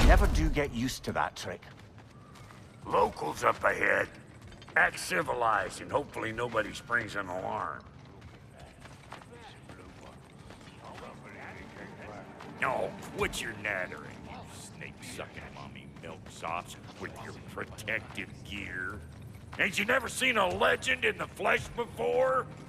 never do get used to that trick. Locals up ahead. Act civilized and hopefully nobody springs an alarm. No, quit your nattering, you snake-sucking mommy milksops with your protective gear. Ain't you never seen a legend in the flesh before?